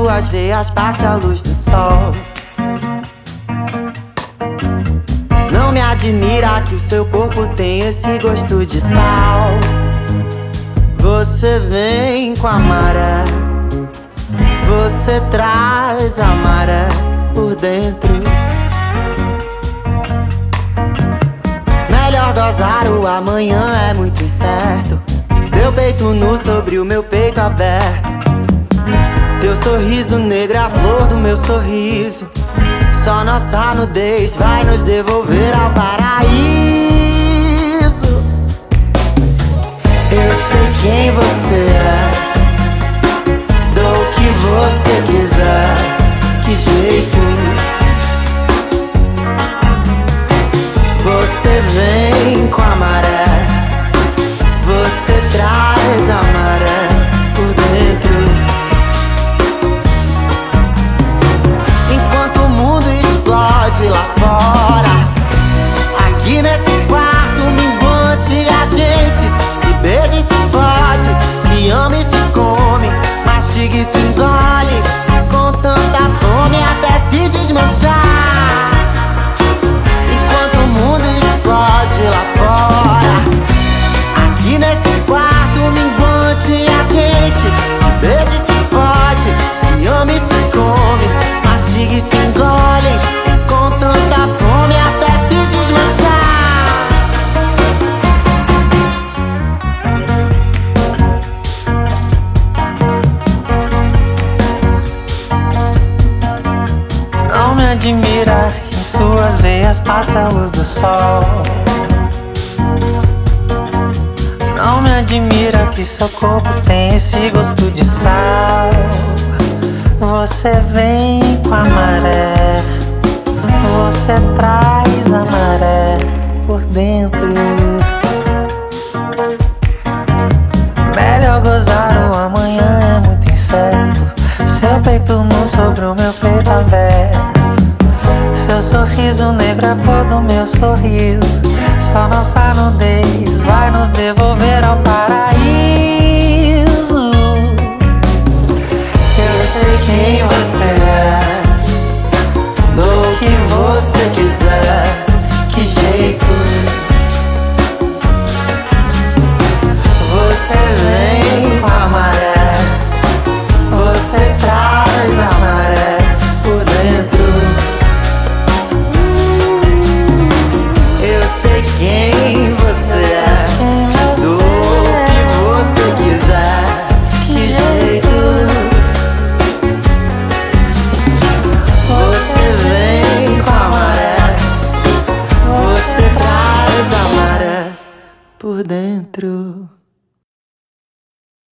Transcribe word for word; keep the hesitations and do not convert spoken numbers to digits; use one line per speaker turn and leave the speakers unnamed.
suas veias passa a luz do sol. Não me admira que o seu corpo tem esse gosto de sal. Você vem com a maré, você traz a maré por dentro. Melhor gozar, o amanhã é muito incerto. Teu peito nu sobre o meu peito aberto. Teu sorriso negro é a flor do meu sorriso. Só nossa nudez vai nos devolver ao paraíso. Eu sei quem você é, dou o que você quiser. Que jeito você vem com a maré, você traz a maré por dentro. Enquanto o mundo explode lá fora, aqui nesse quarto minguante a gente se beija e se fode, se ama e se come, mastiga e se engole, com tanta fome até se desmanchar. Enquanto o mundo explode lá fora, aqui nesse quarto minguante a gente se beija e se fode, se ama e se come, mastiga e se engole, com tanta fome até se desmanchar. Não me admira que em suas veias passa a luz do sol. Não me admira que seu corpo tem esse gosto de sal. Você vem com a maré, você traz a maré por dentro. Melhor gozar, o amanhã é muito incerto. Seu peito nu sobre o meu peito aberto. Seu sorriso negro é a flor do meu sorriso. Só nossa nudez vai nos devolver ao paraíso. Eu sei quem você é,